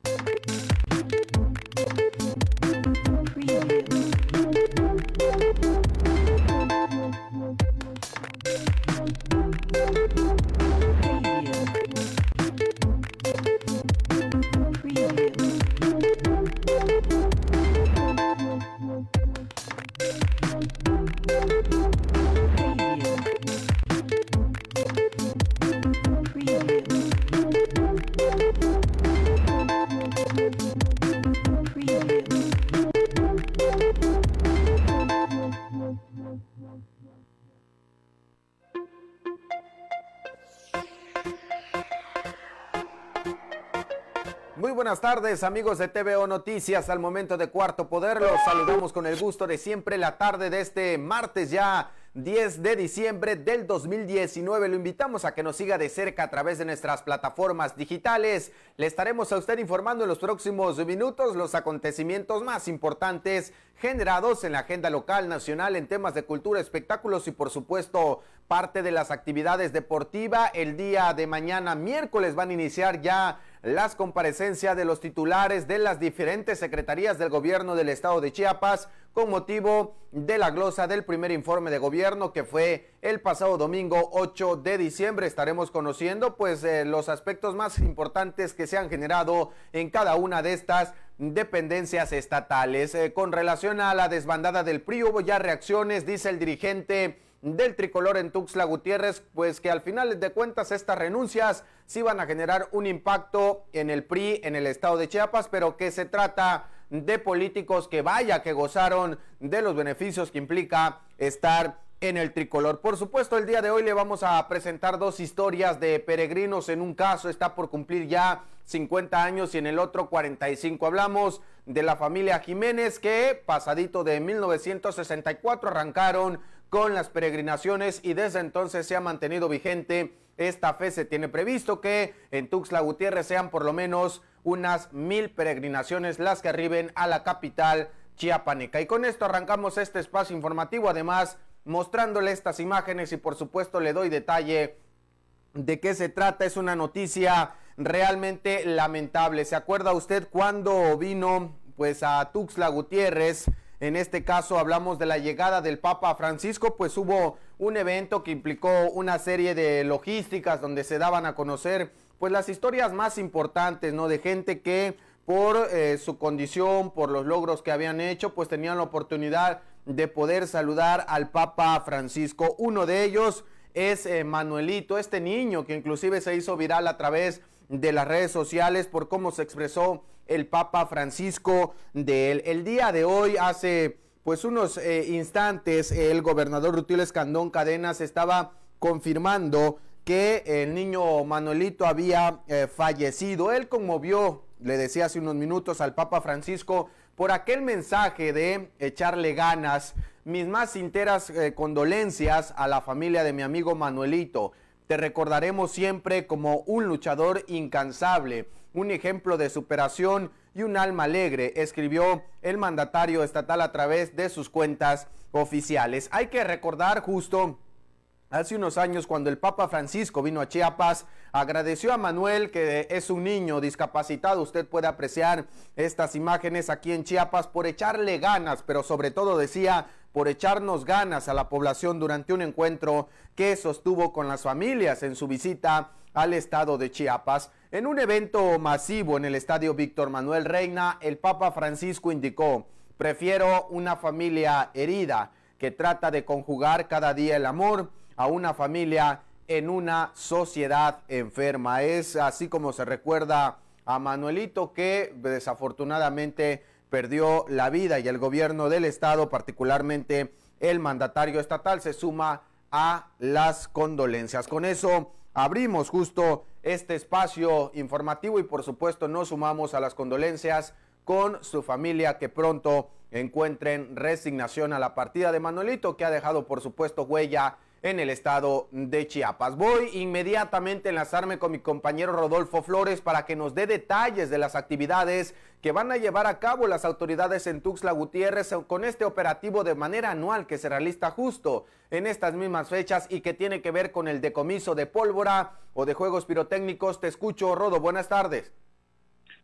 Muy buenas tardes, amigos de TVO Noticias. Al momento de Cuarto Poder los saludamos con el gusto de siempre la tarde de este martes ya 10 de diciembre del 2019. Lo invitamos a que nos siga de cerca a través de nuestras plataformas digitales. Le estaremos a usted informando en los próximos minutos los acontecimientos más importantes generados en la agenda local, nacional, en temas de cultura, espectáculos y por supuesto parte de las actividades deportivas. El día de mañana, miércoles, van a iniciar ya las comparecencias de los titulares de las diferentes secretarías del gobierno del estado de Chiapas con motivo de la glosa del primer informe de gobierno que fue el pasado domingo 8 de diciembre. Estaremos conociendo pues los aspectos más importantes que se han generado en cada una de estas dependencias estatales. Con relación a la desbandada del PRI hubo ya reacciones, dice el dirigente del tricolor en Tuxtla Gutiérrez, pues que al final de cuentas estas renuncias sí van a generar un impacto en el PRI en el estado de Chiapas, pero que se trata de políticos que vaya que gozaron de los beneficios que implica estar en el tricolor. Por supuesto, el día de hoy le vamos a presentar dos historias de peregrinos. En un caso está por cumplir ya 50 años y en el otro 45. Hablamos de la familia Jiménez que pasadito de 1964 arrancaron con las peregrinaciones y desde entonces se ha mantenido vigente esta fe. Se tiene previsto que en Tuxtla Gutiérrez sean por lo menos unas 1000 peregrinaciones las que arriben a la capital chiapaneca. Y con esto arrancamos este espacio informativo, además mostrándole estas imágenes y por supuesto le doy detalle de qué se trata. Es una noticia realmente lamentable. ¿Se acuerda usted cuando vino pues a Tuxtla Gutiérrez? En este caso hablamos de la llegada del Papa Francisco, pues hubo un evento que implicó una serie de logísticas donde se daban a conocer pues las historias más importantes, ¿no? De gente que por su condición, por los logros que habían hecho, pues tenían la oportunidad de poder saludar al Papa Francisco. Uno de ellos es Manuelito, este niño que inclusive se hizo viral a través de las redes sociales por cómo se expresó el Papa Francisco de él. El día de hoy, hace pues unos instantes, el gobernador Rutilio Escandón Cadenas estaba confirmando que el niño Manuelito había fallecido. Él conmovió, le decía hace unos minutos, al Papa Francisco por aquel mensaje de echarle ganas. Mis más sinceras condolencias a la familia de mi amigo Manuelito. Te recordaremos siempre como un luchador incansable, un ejemplo de superación y un alma alegre, escribió el mandatario estatal a través de sus cuentas oficiales. Hay que recordar justo hace unos años cuando el Papa Francisco vino a Chiapas, agradeció a Manuel, que es un niño discapacitado. Usted puede apreciar estas imágenes aquí en Chiapas, por echarle ganas, pero sobre todo decía por echarnos ganas a la población durante un encuentro que sostuvo con las familias en su visita al estado de Chiapas. En un evento masivo en el estadio Víctor Manuel Reina, el Papa Francisco indicó: prefiero una familia herida que trata de conjugar cada día el amor a una familia en una sociedad enferma. Es así como se recuerda a Manuelito, que desafortunadamente perdió la vida, y el gobierno del estado, particularmente el mandatario estatal, se suma a las condolencias. Con eso abrimos justo este espacio informativo y por supuesto nos sumamos a las condolencias con su familia, que pronto encuentren resignación a la partida de Manuelito, que ha dejado por supuesto huella en el estado de Chiapas. Voy inmediatamente a enlazarme con mi compañero Rodolfo Flores para que nos dé detalles de las actividades que van a llevar a cabo las autoridades en Tuxtla Gutiérrez con este operativo de manera anual que se realiza justo en estas mismas fechas y que tiene que ver con el decomiso de pólvora o de juegos pirotécnicos. Te escucho, Rodo, buenas tardes.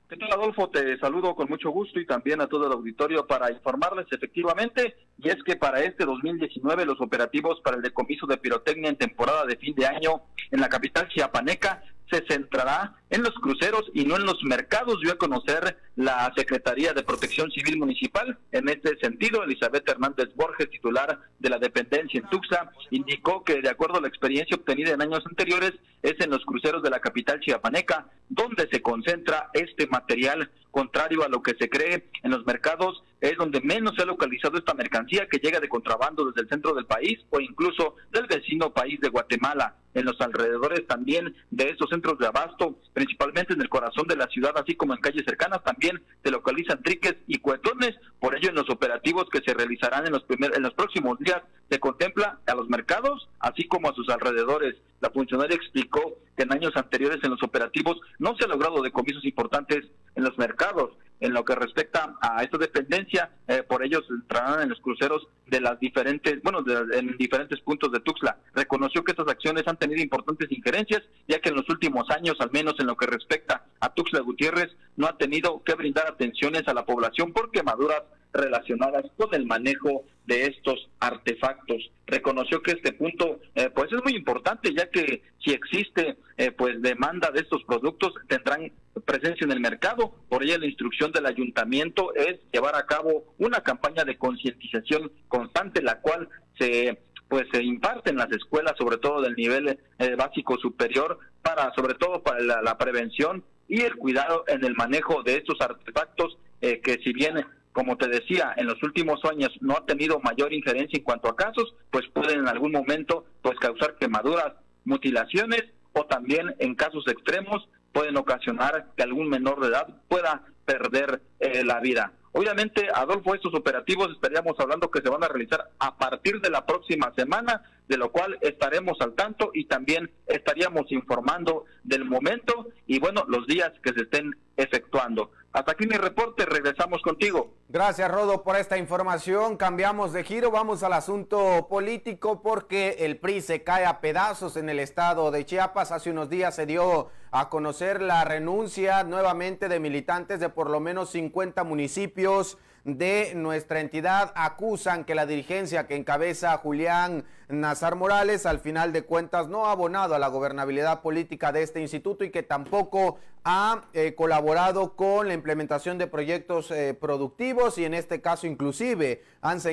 ¿Qué tal, Adolfo? Te saludo con mucho gusto y también a todo el auditorio para informarles efectivamente, y es que para este 2019 los operativos para el decomiso de pirotecnia en temporada de fin de año en la capital chiapaneca se centrará en los cruceros y no en los mercados, dio a conocer la Secretaría de Protección Civil Municipal. En este sentido, Elizabeth Hernández Borges, titular de la dependencia en Tuxtla, indicó que de acuerdo a la experiencia obtenida en años anteriores, es en los cruceros de la capital chiapaneca donde se concentra este material. Contrario a lo que se cree, en los mercados es donde menos se ha localizado esta mercancía que llega de contrabando desde el centro del país o incluso del vecino país de Guatemala. En los alrededores también de estos centros de abasto, principalmente en el corazón de la ciudad, así como en calles cercanas, también se localizan triques y cuetones. Por ello, en los operativos que se realizarán en los próximos días, se contempla a los mercados, así como a sus alrededores. La funcionaria explicó que en años anteriores en los operativos no se ha logrado decomisos importantes en los mercados. En lo que respecta a esta dependencia, por ellos entrarán en los cruceros de las diferentes, en diferentes puntos de Tuxtla. Reconoció que estas acciones han tenido importantes injerencias, ya que en los últimos años, al menos en lo que respecta a Tuxtla Gutiérrez, no ha tenido que brindar atenciones a la población por quemaduras relacionadas con el manejo de estos artefactos. Reconoció que este punto pues es muy importante, ya que si existe pues demanda de estos productos tendrán presencia en el mercado. Por ello, la instrucción del ayuntamiento es llevar a cabo una campaña de concientización constante, la cual se imparte en las escuelas, sobre todo del nivel básico superior, sobre todo para la prevención y el cuidado en el manejo de estos artefactos que, si bien, como te decía, en los últimos años no ha tenido mayor injerencia en cuanto a casos, pues pueden en algún momento causar quemaduras, mutilaciones, o también en casos extremos pueden ocasionar que algún menor de edad pueda perder la vida. Obviamente, Adolfo, estos operativos estaríamos hablando que se van a realizar a partir de la próxima semana, de lo cual estaremos al tanto y también estaríamos informando del momento y los días que se estén efectuando. Hasta aquí mi reporte, regresamos contigo. Gracias, Rodo, por esta información. Cambiamos de giro, vamos al asunto político porque el PRI se cae a pedazos en el estado de Chiapas. Hace unos días se dio a conocer la renuncia nuevamente de militantes de por lo menos 50 municipios de nuestra entidad. Acusan que la dirigencia que encabeza Julián Nazar Morales al final de cuentas no ha abonado a la gobernabilidad política de este instituto y que tampoco ha colaborado con la implementación de proyectos productivos, y en este caso inclusive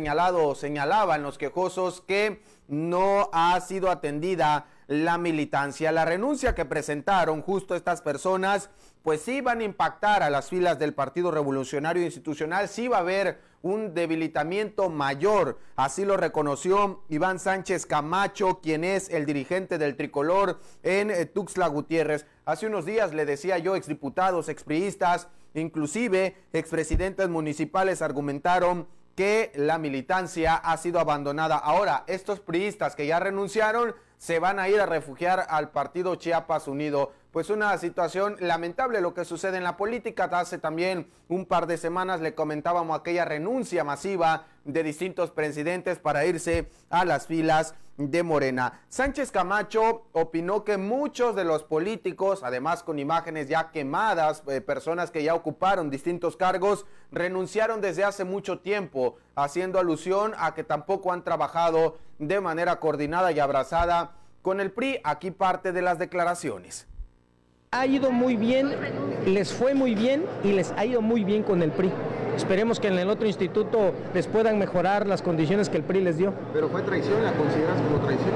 señalaban los quejosos que no ha sido atendida la militancia. La renuncia que presentaron justo estas personas pues sí van a impactar a las filas del Partido Revolucionario Institucional, sí va a haber un debilitamiento mayor, así lo reconoció Iván Sánchez Camacho, quien es el dirigente del tricolor en Tuxtla Gutiérrez. Hace unos días le decía yo, exdiputados, expriistas, inclusive expresidentes municipales argumentaron que la militancia ha sido abandonada. Ahora, estos priistas que ya renunciaron se van a ir a refugiar al partido Chiapas Unido. Pues una situación lamentable lo que sucede en la política. Hace también un par de semanas le comentábamos aquella renuncia masiva de distintos presidentes para irse a las filas de Morena. Sánchez Camacho opinó que muchos de los políticos, además con imágenes ya quemadas, personas que ya ocuparon distintos cargos, renunciaron desde hace mucho tiempo, haciendo alusión a que tampoco han trabajado de manera coordinada y abrazada con el PRI. Aquí parte de las declaraciones. Ha ido muy bien, les fue muy bien y les ha ido muy bien con el PRI. Esperemos que en el otro instituto les puedan mejorar las condiciones que el PRI les dio. ¿Pero fue traición? ¿La consideras como traición?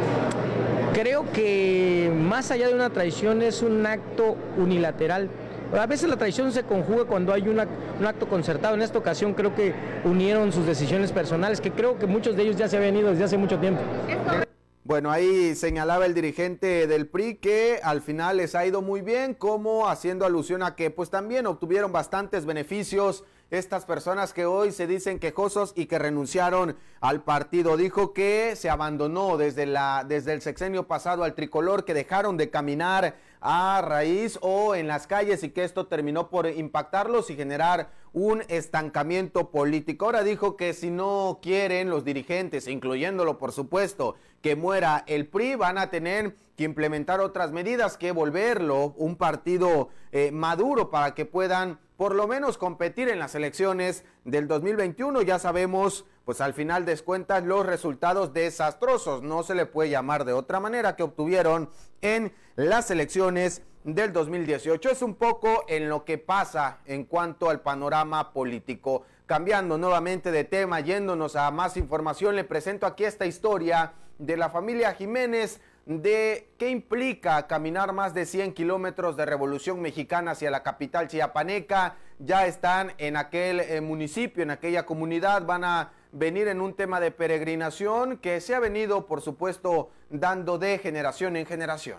Creo que más allá de una traición es un acto unilateral. A veces la traición se conjuga cuando hay un acto concertado. En esta ocasión creo que unieron sus decisiones personales, que creo que muchos de ellos ya se habían ido desde hace mucho tiempo. Bueno, ahí señalaba el dirigente del PRI que al final les ha ido muy bien, como haciendo alusión a que pues también obtuvieron bastantes beneficios estas personas que hoy se dicen quejosos y que renunciaron al partido. Dijo que se abandonó desde el sexenio pasado al tricolor, que dejaron de caminar a raíz o en las calles y que esto terminó por impactarlos y generar un estancamiento político. Ahora dijo que si no quieren los dirigentes, incluyéndolo por supuesto, que muera el PRI, van a tener que implementar otras medidas, que volverlo un partido maduro para que puedan por lo menos competir en las elecciones del 2021. Ya sabemos, pues al final de cuentas, los resultados desastrosos, no se le puede llamar de otra manera, que obtuvieron en las elecciones del 2018. Es un poco en lo que pasa en cuanto al panorama político. Cambiando nuevamente de tema, yéndonos a más información, le presento aquí esta historia de la familia Jiménez, de qué implica caminar más de 100 kilómetros de Revolución Mexicana hacia la capital chiapaneca. Ya están en aquel municipio, en aquella comunidad, van a venir en un tema de peregrinación que se ha venido, por supuesto, dando de generación en generación.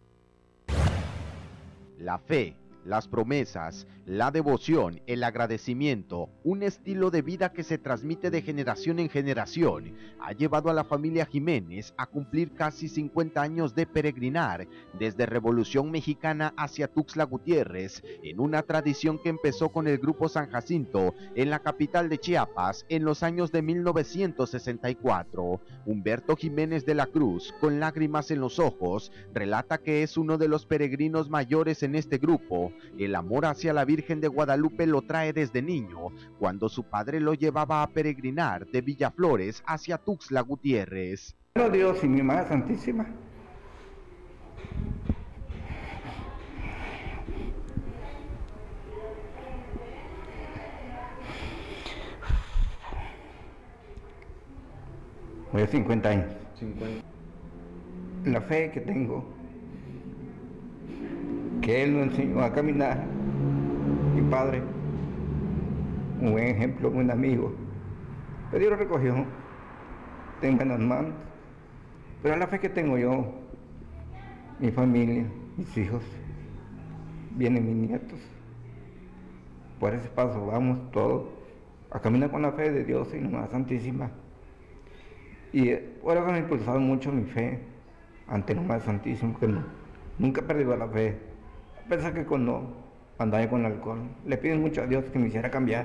La fe, las promesas, la devoción, el agradecimiento, un estilo de vida que se transmite de generación en generación, ha llevado a la familia Jiménez a cumplir casi 50 años de peregrinar desde Revolución Mexicana hacia Tuxtla Gutiérrez, en una tradición que empezó con el Grupo San Jacinto en la capital de Chiapas en los años de 1964. Humberto Jiménez de la Cruz, con lágrimas en los ojos, relata que es uno de los peregrinos mayores en este grupo. El amor hacia la Virgen de Guadalupe lo trae desde niño, cuando su padre lo llevaba a peregrinar de Villaflores hacia Tuxtla Gutiérrez. Dios y mi Madre Santísima. Voy a 50 años. 50. La fe que tengo, que Él nos enseñó a caminar, mi padre, un buen ejemplo, un buen amigo, pero Dios lo recogió, tengo buenas manos, pero la fe que tengo yo, mi familia, mis hijos, vienen mis nietos, por ese paso vamos todos a caminar con la fe de Dios y la Madre Santísima, y por eso me ha impulsado mucho mi fe ante la Madre Santísima, que nunca he perdido la fe. Pensé que cuando andaba con alcohol, le pido mucho a Dios que me hiciera cambiar.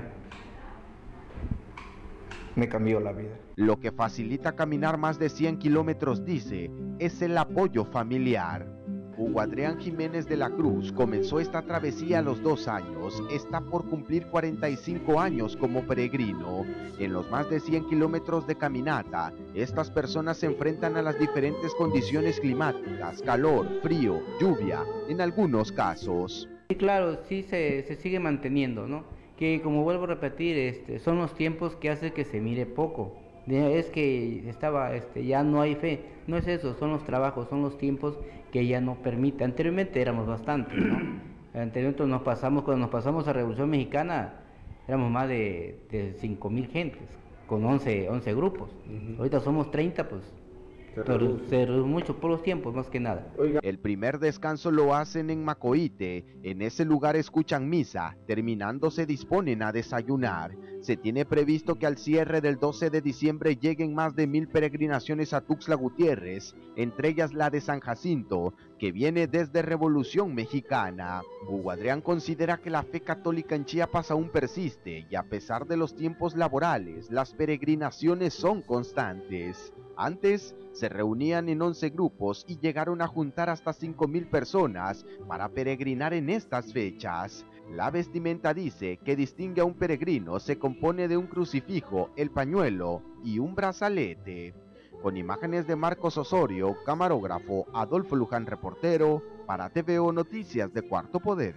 Me cambió la vida. Lo que facilita caminar más de 100 kilómetros, dice, es el apoyo familiar. Hugo Adrián Jiménez de la Cruz comenzó esta travesía a los 2 años, está por cumplir 45 años como peregrino. En los más de 100 kilómetros de caminata, estas personas se enfrentan a las diferentes condiciones climáticas, calor, frío, lluvia, en algunos casos. Sí, claro, sí se sigue manteniendo, ¿no? Que como vuelvo a repetir, son los tiempos que hace que se mire poco. Es que ya no hay fe, no es eso, son los trabajos, son los tiempos que ya no permite. Anteriormente éramos bastantes, ¿no? Anteriormente cuando nos pasamos a Revolución Mexicana, éramos más de 5,000 gentes, con 11 grupos. Ahorita somos 30, pues. Se reduce mucho por los tiempos, más que nada. El primer descanso lo hacen en Macoite. En ese lugar escuchan misa, terminando se disponen a desayunar. Se tiene previsto que al cierre del 12 de diciembre lleguen más de 1000 peregrinaciones a Tuxtla Gutiérrez, entre ellas la de San Jacinto, que viene desde Revolución Mexicana. Hugo Adrián considera que la fe católica en Chiapas aún persiste y a pesar de los tiempos laborales, las peregrinaciones son constantes. Antes se reunían en 11 grupos y llegaron a juntar hasta 5,000 personas para peregrinar en estas fechas. La vestimenta, dice, que distingue a un peregrino se compone de un crucifijo, el pañuelo y un brazalete. Con imágenes de Marcos Osorio, camarógrafo Adolfo Luján, reportero para TVO Noticias de Cuarto Poder.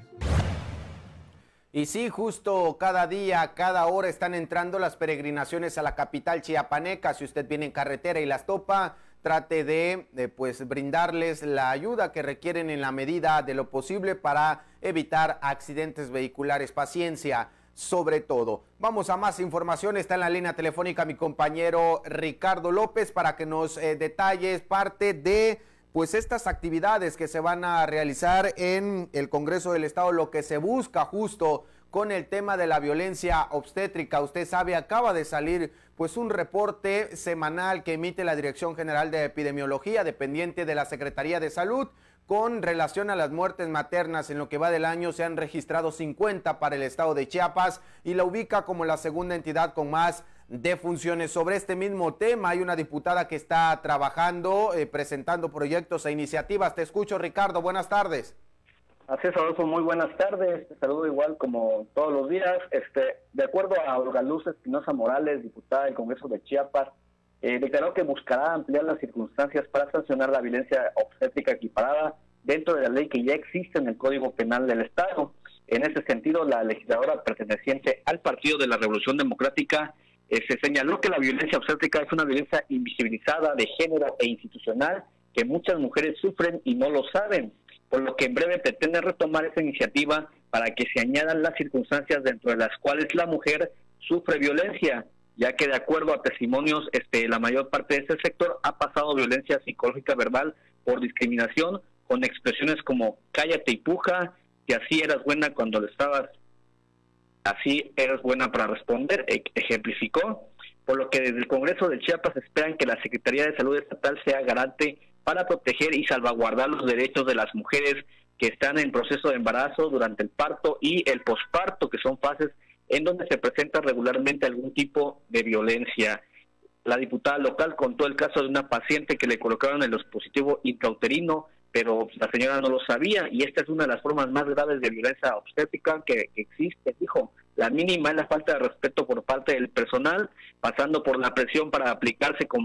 Y sí, justo cada día, cada hora están entrando las peregrinaciones a la capital chiapaneca. Si usted viene en carretera y las topa, trate de pues brindarles la ayuda que requieren en la medida de lo posible para evitar accidentes vehiculares. Paciencia, sobre todo. Vamos a más información. Está en la línea telefónica mi compañero Ricardo López para que nos detalle parte de pues estas actividades que se van a realizar en el Congreso del Estado, lo que se busca justo con el tema de la violencia obstétrica. Usted sabe, acaba de salir pues un reporte semanal que emite la Dirección General de Epidemiología, dependiente de la Secretaría de Salud, Con relación a las muertes maternas, en lo que va del año se han registrado 50 para el estado de Chiapas y la ubica como la segunda entidad con más defunciones. Sobre este mismo tema hay una diputada que está trabajando, presentando proyectos e iniciativas. Te escucho, Ricardo, buenas tardes. Así es, Adolfo, muy buenas tardes. Te saludo igual como todos los días. De acuerdo a Olga Luz Espinosa Morales, diputada del Congreso de Chiapas, declaró que buscará ampliar las circunstancias para sancionar la violencia obstétrica equiparada dentro de la ley que ya existe en el Código Penal del Estado. En ese sentido, la legisladora perteneciente al Partido de la Revolución Democrática se señaló que la violencia obstétrica es una violencia invisibilizada de género e institucional que muchas mujeres sufren y no lo saben, por lo que en breve pretende retomar esa iniciativa para que se añadan las circunstancias dentro de las cuales la mujer sufre violencia, ya que de acuerdo a testimonios, la mayor parte de ese sector ha pasado violencia psicológica verbal por discriminación, con expresiones como cállate y puja, que así eras buena cuando le estabas, así eras buena para responder, ejemplificó, por lo que desde el Congreso de Chiapas esperan que la Secretaría de Salud Estatal sea garante para proteger y salvaguardar los derechos de las mujeres que están en proceso de embarazo, durante el parto y el posparto, que son fases en donde se presenta regularmente algún tipo de violencia. La diputada local contó el caso de una paciente que le colocaron el dispositivo intrauterino, pero la señora no lo sabía, y esta es una de las formas más graves de violencia obstétrica que existe, dijo. La mínima es la falta de respeto por parte del personal, pasando por la presión para aplicarse con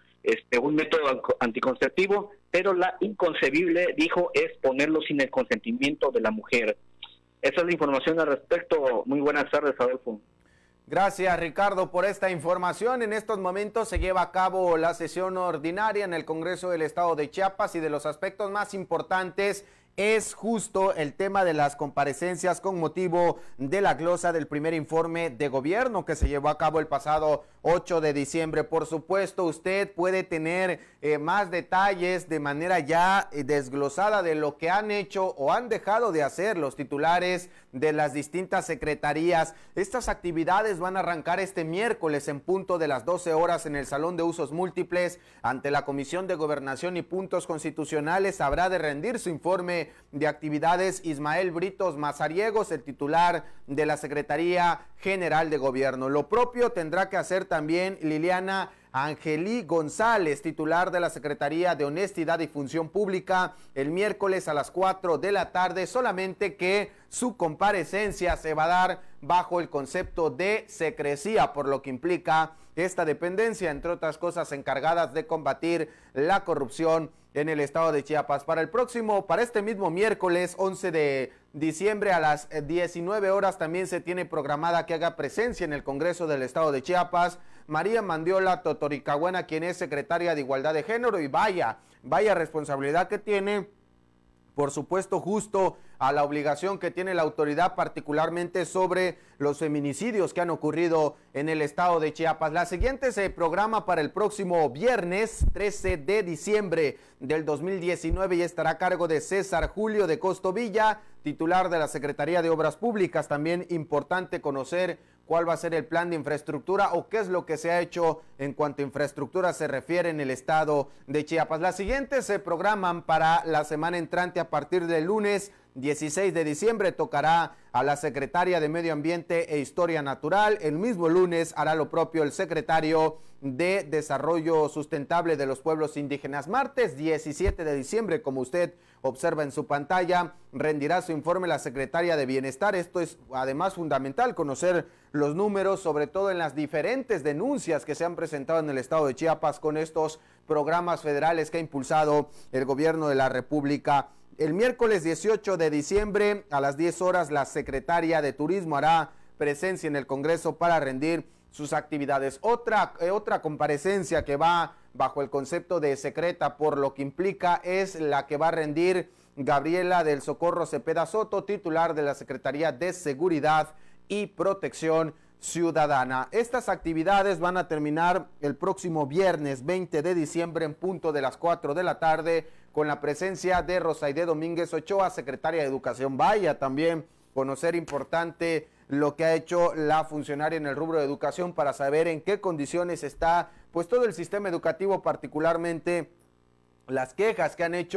un método anticonceptivo, pero la inconcebible, dijo, es ponerlo sin el consentimiento de la mujer. Esa es la información al respecto. Muy buenas tardes, Adolfo. Gracias, Ricardo, por esta información. En estos momentos se lleva a cabo la sesión ordinaria en el Congreso del Estado de Chiapas y de los aspectos más importantes es justo el tema de las comparecencias con motivo de la glosa del primer informe de gobierno que se llevó a cabo el pasado 8 de diciembre. Por supuesto, usted puede tener más detalles de manera ya desglosada de lo que han hecho o han dejado de hacer los titulares de las distintas secretarías. Estas actividades van a arrancar este miércoles en punto de las 12 horas en el Salón de Usos Múltiples ante la Comisión de Gobernación y Puntos Constitucionales. Habrá de rendir su informe de actividades Ismael Britos Mazariegos, el titular de la Secretaría General de Gobierno. Lo propio tendrá que hacer también Liliana Angelí González, titular de la Secretaría de Honestidad y Función Pública, el miércoles a las 4 de la tarde, solamente que su comparecencia se va a dar bajo el concepto de secrecía, por lo que implica esta dependencia, entre otras cosas, encargadas de combatir la corrupción en el estado de Chiapas. Para este mismo miércoles 11 de diciembre a las 19 horas también se tiene programada que haga presencia en el Congreso del estado de Chiapas María Mandiola Totoricahuena, quien es secretaria de Igualdad de Género, y vaya responsabilidad que tiene, por supuesto, justo a la obligación que tiene la autoridad, particularmente sobre los feminicidios que han ocurrido en el estado de Chiapas. La siguiente se programa para el próximo viernes 13 de diciembre del 2019 y estará a cargo de César Julio de Costovilla, titular de la Secretaría de Obras Públicas. También importante conocer cuál va a ser el plan de infraestructura o qué es lo que se ha hecho en cuanto a infraestructura se refiere en el estado de Chiapas. Las siguientes se programan para la semana entrante a partir del lunes 16 de diciembre. Tocará a la secretaria de Medio Ambiente e Historia Natural. El mismo lunes hará lo propio el secretario de Desarrollo Sustentable de los Pueblos Indígenas. Martes 17 de diciembre, como usted observa en su pantalla, rendirá su informe la secretaria de Bienestar. Esto es además fundamental, conocer los números, sobre todo en las diferentes denuncias que se han presentado en el estado de Chiapas con estos programas federales que ha impulsado el gobierno de la República. El miércoles 18 de diciembre a las 10 horas la secretaria de Turismo hará presencia en el Congreso para rendir sus actividades. Otra comparecencia que va bajo el concepto de secreta, por lo que implica, es la que va a rendir Gabriela del Socorro Cepeda Soto, titular de la Secretaría de Seguridad y Protección Ciudadana. Estas actividades van a terminar el próximo viernes 20 de diciembre en punto de las 4 de la tarde con la presencia de Rosaide Domínguez Ochoa, secretaria de Educación. Vaya también conocer importante lo que ha hecho la funcionaria en el rubro de educación para saber en qué condiciones está pues todo el sistema educativo, particularmente las quejas que han hecho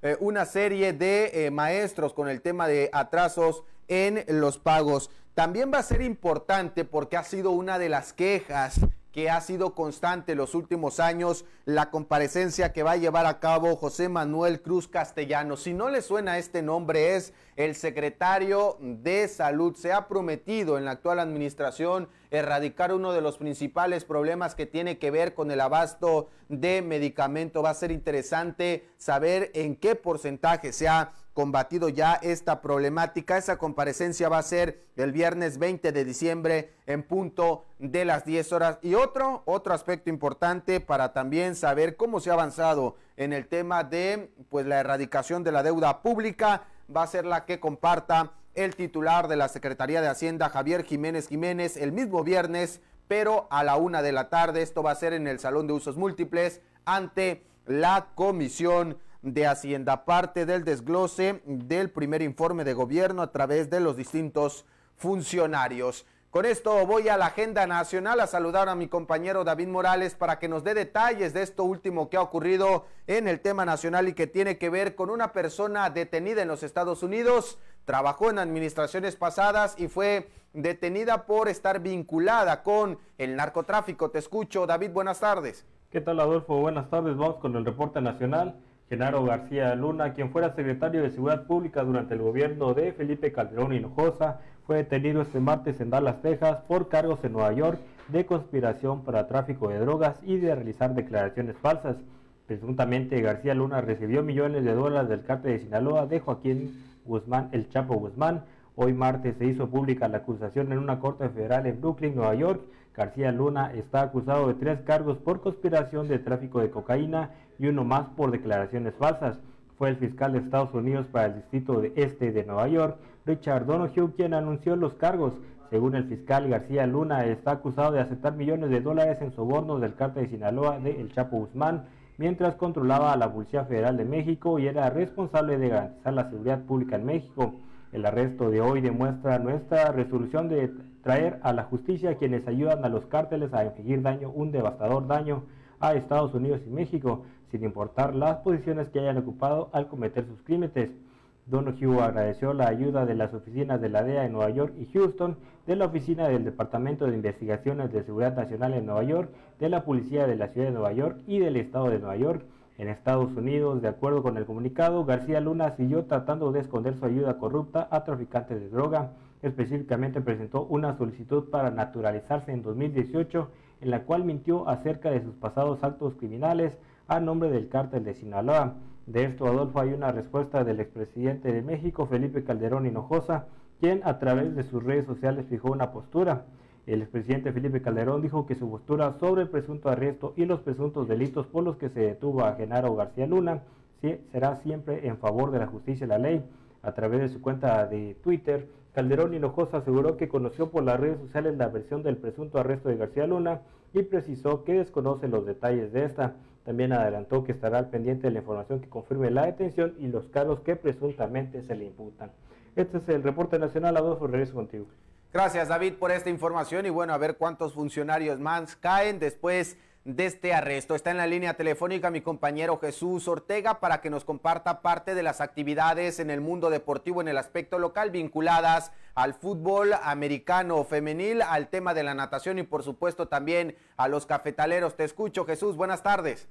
una serie de maestros con el tema de atrasos en los pagos. También va a ser importante porque ha sido una de las quejas que ha sido constante en los últimos años, la comparecencia que va a llevar a cabo José Manuel Cruz Castellanos. Si no le suena este nombre, es el secretario de Salud. Se ha prometido en la actual administración erradicar uno de los principales problemas que tiene que ver con el abasto de medicamento. Va a ser interesante saber en qué porcentaje se ha combatido ya esta problemática. Esa comparecencia va a ser el viernes 20 de diciembre en punto de las 10 horas. Y otro aspecto importante para también saber cómo se ha avanzado en el tema de la erradicación de la deuda pública va a ser la que comparta el titular de la Secretaría de Hacienda, Javier Jiménez Jiménez, el mismo viernes, pero a la 1 de la tarde. Esto va a ser en el Salón de Usos Múltiples ante la Comisión de Hacienda, parte del desglose del primer informe de gobierno a través de los distintos funcionarios. Con esto voy a la agenda nacional a saludar a mi compañero David Morales para que nos dé detalles de esto último que ha ocurrido en el tema nacional y que tiene que ver con una persona detenida en los Estados Unidos. Trabajó en administraciones pasadas y fue detenida por estar vinculada con el narcotráfico. Te escucho, David, buenas tardes. ¿Qué tal, Adolfo? Buenas tardes, vamos con el reporte nacional. Genaro García Luna, quien fuera secretario de Seguridad Pública durante el gobierno de Felipe Calderón Hinojosa, fue detenido este martes en Dallas, Texas, por cargos en Nueva York de conspiración para tráfico de drogas y de realizar declaraciones falsas. Presuntamente, García Luna recibió millones de dólares del cártel de Sinaloa de Joaquín Guzmán, el Chapo Guzmán. Hoy martes se hizo pública la acusación en una corte federal en Brooklyn, Nueva York. García Luna está acusado de 3 cargos por conspiración de tráfico de cocaína y uno más por declaraciones falsas. Fue el fiscal de Estados Unidos para el Distrito Este de Nueva York, Richard Donoghue, quien anunció los cargos. Según el fiscal, García Luna está acusado de aceptar millones de dólares en sobornos del cártel de Sinaloa de El Chapo Guzmán, mientras controlaba a la Policía Federal de México y era responsable de garantizar la seguridad pública en México. El arresto de hoy demuestra nuestra resolución de traer a la justicia a quienes ayudan a los cárteles a infligir un devastador daño a Estados Unidos y México, sin importar las posiciones que hayan ocupado al cometer sus crímenes. Donoghue agradeció la ayuda de las oficinas de la DEA en Nueva York y Houston, de la Oficina del Departamento de Investigaciones de Seguridad Nacional en Nueva York, de la Policía de la Ciudad de Nueva York y del Estado de Nueva York. En Estados Unidos, de acuerdo con el comunicado, García Luna siguió tratando de esconder su ayuda corrupta a traficantes de droga. Específicamente presentó una solicitud para naturalizarse en 2018, en la cual mintió acerca de sus pasados actos criminales a nombre del cártel de Sinaloa. De esto, Adolfo, hay una respuesta del expresidente de México, Felipe Calderón Hinojosa, quien a través de sus redes sociales fijó una postura. El expresidente Felipe Calderón dijo que su postura sobre el presunto arresto y los presuntos delitos por los que se detuvo a Genaro García Luna será siempre en favor de la justicia y la ley. A través de su cuenta de Twitter, Calderón Hinojosa aseguró que conoció por las redes sociales la versión del presunto arresto de García Luna y precisó que desconoce los detalles de esta. También adelantó que estará al pendiente de la información que confirme la detención y los cargos que presuntamente se le imputan. Este es el reporte nacional. Adolfo, regreso contigo. Gracias, David, por esta información y bueno, a ver cuántos funcionarios más caen después de este arresto. Está en la línea telefónica mi compañero Jesús Ortega para que nos comparta parte de las actividades en el mundo deportivo en el aspecto local vinculadas al fútbol americano femenil, al tema de la natación y por supuesto también a los cafetaleros. Te escucho, Jesús, buenas tardes.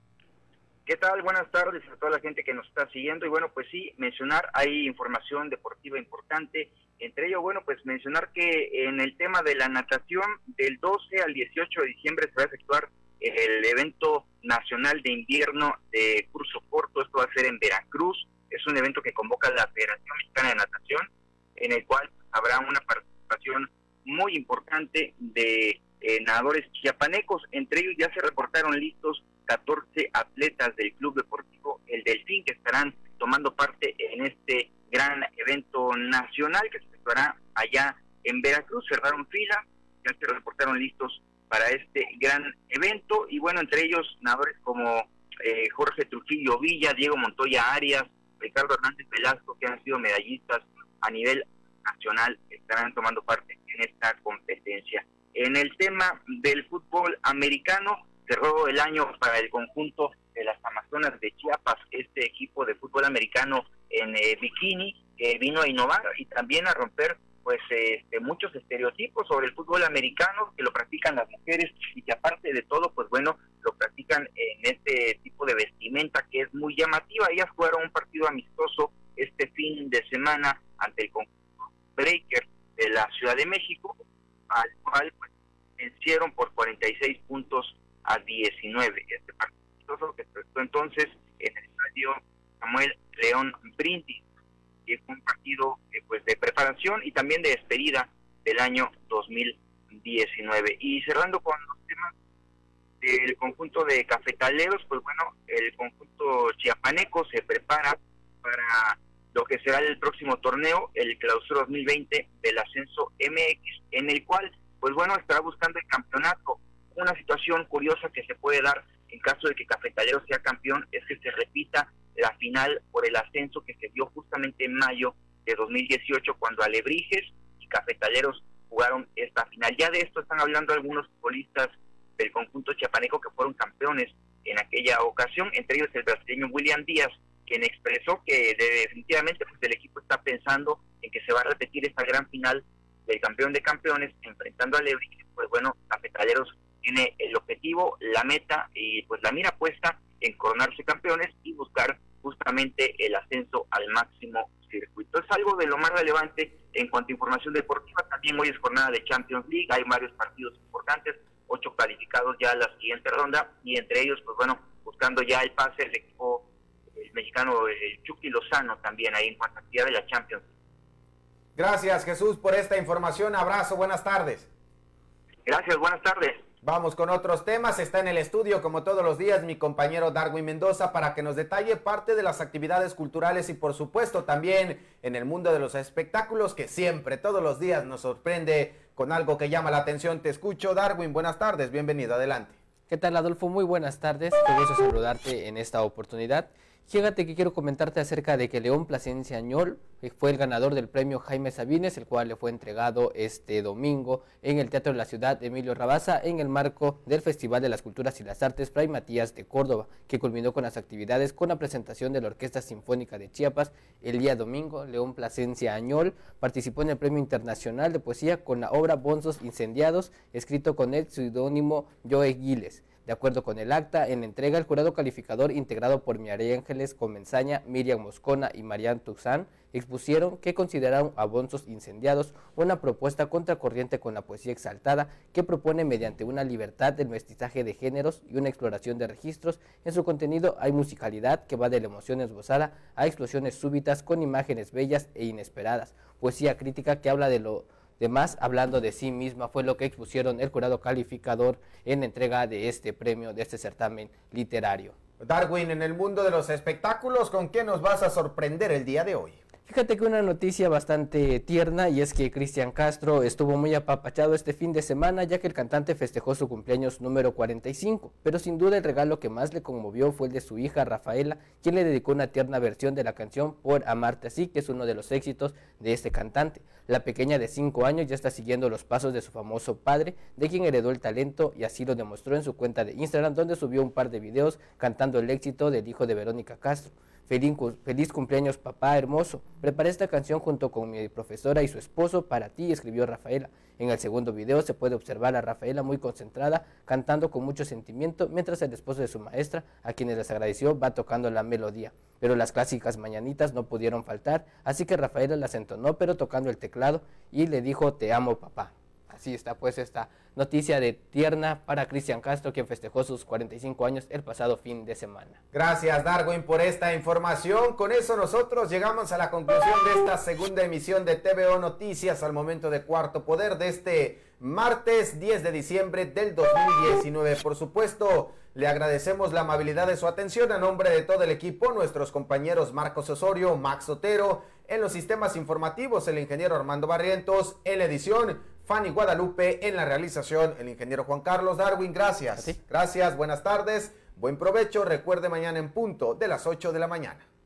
¿Qué tal? Buenas tardes a toda la gente que nos está siguiendo y bueno, pues sí, mencionar, hay información deportiva importante, entre ello, bueno, pues mencionar que en el tema de la natación, del 12 al 18 de diciembre se va a efectuar el evento nacional de invierno de curso corto. Esto va a ser en Veracruz. Es un evento que convoca la Federación Mexicana de Natación, en el cual habrá una participación muy importante de nadadores chiapanecos. Entre ellos ya se reportaron listos 14 atletas del Club Deportivo El Delfín que estarán tomando parte en este gran evento nacional que se efectuará allá en Veracruz. Cerraron fila, ya se reportaron listos para este gran evento y bueno, entre ellos nadadores como Jorge Trujillo Villa, Diego Montoya Arias, Ricardo Hernández Velasco, que han sido medallistas a nivel nacional, estarán tomando parte en esta competencia. En el tema del fútbol americano, cerró el año para el conjunto de las Amazonas de Chiapas, este equipo de fútbol americano en bikini, que vino a innovar y también a romper pues muchos estereotipos sobre el fútbol americano, que lo practican las mujeres y que aparte de todo, pues bueno, lo practican en este tipo de vestimenta que es muy llamativa. Ellas jugaron un partido amistoso este fin de semana ante el conjunto Breaker de la Ciudad de México, al cual pues, vencieron por 46 puntos a 19. Este partido amistoso que se prestó entonces en el estadio Samuel León Brindis, que fue un partido pues de preparación y también de despedida del año 2019. Y cerrando con los temas del conjunto de cafetaleros, pues bueno, el conjunto chiapaneco se prepara para lo que será el próximo torneo, el Clausura 2020 del Ascenso MX, en el cual, pues bueno, estará buscando el campeonato. Una situación curiosa que se puede dar en caso de que Cafetaleros sea campeón es que se repita la final por el ascenso que se dio justamente en mayo de 2018, cuando Alebrijes y Cafetaleros jugaron esta final. Ya de esto están hablando algunos futbolistas del conjunto chiapaneco que fueron campeones en aquella ocasión, entre ellos el brasileño William Díaz, quien expresó que definitivamente pues, el equipo está pensando en que se va a repetir esta gran final del campeón de campeones enfrentando a Alebrijes. Pues bueno, Cafetaleros tiene el objetivo, la meta y pues la mira puesta en coronarse campeones y buscar justamente el ascenso al máximo circuito. Es algo de lo más relevante en cuanto a información deportiva. También hoy es jornada de Champions League, hay varios partidos importantes, 8 calificados ya a la siguiente ronda, y entre ellos, pues bueno, buscando ya el pase, el equipo el mexicano, el Chucky Lozano, también ahí en cuanto a actividad de la Champions League. Gracias, Jesús, por esta información. Abrazo, buenas tardes. Gracias, buenas tardes. Vamos con otros temas. Está en el estudio, como todos los días, mi compañero Darwin Mendoza para que nos detalle parte de las actividades culturales y, por supuesto, también en el mundo de los espectáculos, que siempre, todos los días, nos sorprende con algo que llama la atención. Te escucho, Darwin. Buenas tardes, bienvenido, adelante. ¿Qué tal, Adolfo? Muy buenas tardes. Qué gusto saludarte en esta oportunidad. Fíjate que quiero comentarte acerca de que León Plasencia Añol fue el ganador del premio Jaime Sabines, el cual le fue entregado este domingo en el Teatro de la Ciudad de Emilio Rabasa en el marco del Festival de las Culturas y las Artes Fray Matías de Córdoba, que culminó con las actividades con la presentación de la Orquesta Sinfónica de Chiapas el día domingo. León Plasencia Añol participó en el Premio Internacional de Poesía con la obra Bonzos Incendiados, escrito con el seudónimo Joe Giles. De acuerdo con el acta, en la entrega, el jurado calificador, integrado por María Ángeles Comenzaña, Miriam Moscona y Marian Tuxán, expusieron que consideraron a Bonzos Incendiados una propuesta contracorriente con la poesía exaltada que propone, mediante una libertad del mestizaje de géneros y una exploración de registros, en su contenido hay musicalidad que va de la emoción esbozada a explosiones súbitas con imágenes bellas e inesperadas, poesía crítica que habla de lo demás hablando de sí misma, fue lo que expusieron el jurado calificador en la entrega de este premio, de este certamen literario. Darwin, en el mundo de los espectáculos, ¿con qué nos vas a sorprender el día de hoy? Fíjate que una noticia bastante tierna, y es que Cristian Castro estuvo muy apapachado este fin de semana, ya que el cantante festejó su cumpleaños número 45, pero sin duda el regalo que más le conmovió fue el de su hija Rafaela, quien le dedicó una tierna versión de la canción Por Amarte Así, que es uno de los éxitos de este cantante. La pequeña de 5 años ya está siguiendo los pasos de su famoso padre, de quien heredó el talento, y así lo demostró en su cuenta de Instagram, donde subió un par de videos cantando el éxito del hijo de Verónica Castro. Feliz cumpleaños, papá hermoso. Preparé esta canción junto con mi profesora y su esposo para ti, escribió Rafaela. En el segundo video se puede observar a Rafaela muy concentrada, cantando con mucho sentimiento, mientras el esposo de su maestra, a quienes les agradeció, va tocando la melodía. Pero las clásicas mañanitas no pudieron faltar, así que Rafaela las entonó, pero tocando el teclado, y le dijo: te amo, papá. Así está pues esta noticia de tierna para Cristian Castro, quien festejó sus 45 años el pasado fin de semana. Gracias, Darwin, por esta información. Con eso nosotros llegamos a la conclusión de esta segunda emisión de TVO Noticias al momento de Cuarto Poder de este martes 10 de diciembre del 2019. Por supuesto, le agradecemos la amabilidad de su atención a nombre de todo el equipo, nuestros compañeros Marcos Osorio, Max Otero, en los sistemas informativos el ingeniero Armando Barrientos, en la edición Fanny Guadalupe, en la realización el ingeniero Juan Carlos. Darwin, gracias. Gracias, buenas tardes, buen provecho. Recuerde, mañana en punto de las 8 de la mañana.